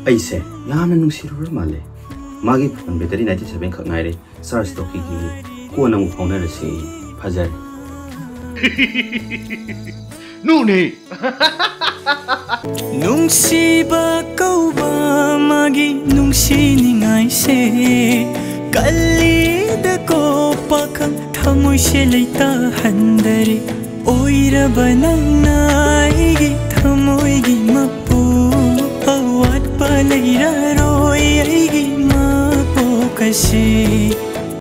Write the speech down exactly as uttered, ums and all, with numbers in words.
ꯑꯩꯁꯦ ꯌꯥꯝꯅ ꯅꯨꯡꯁꯤꯔꯨꯔ ꯃꯥꯜꯂꯦ ꯃꯥꯒꯤ ꯐꯣꯟ ꯕꯦꯇꯔꯤ ninety seven ꯈꯛ ꯉꯥꯏꯔꯦ ꯆꯥꯔꯖ ꯇꯧꯈꯤꯒꯦ ꯀꯣꯟꯅ ꯑꯃꯨꯛ ꯐꯥꯎꯅꯔꯁꯤ ꯐꯖꯔꯦ ꯅꯨꯅꯦ ꯅꯨꯡꯁꯤꯕ ꯀꯧꯕ ꯃꯥꯒꯤ ꯅꯨꯡꯁꯤꯅꯤꯡꯉꯥꯏꯁꯦ ꯀꯜꯂꯤꯗ ꯀꯣ ꯄꯥꯈꯪ ꯊꯃꯣꯏꯁꯦ ꯂꯩꯇꯥꯍꯟꯗꯔꯦ ꯑꯣꯏꯔꯕ ꯅꯪꯅ